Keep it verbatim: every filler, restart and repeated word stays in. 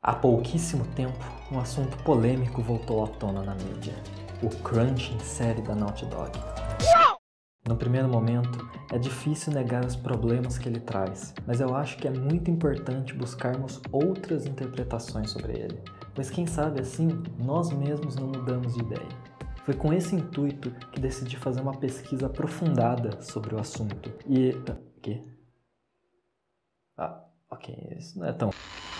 Há pouquíssimo tempo, um assunto polêmico voltou à tona na mídia: o crunch em série da Naughty Dog. No primeiro momento, é difícil negar os problemas que ele traz, mas eu acho que é muito importante buscarmos outras interpretações sobre ele, pois quem sabe assim, nós mesmos não mudamos de ideia. Foi com esse intuito que decidi fazer uma pesquisa aprofundada sobre o assunto. E... O quê? Ah, ok, isso não é tão...